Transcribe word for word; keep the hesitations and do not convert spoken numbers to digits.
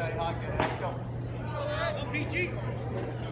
say hi, get it. Let's go. Go, P G.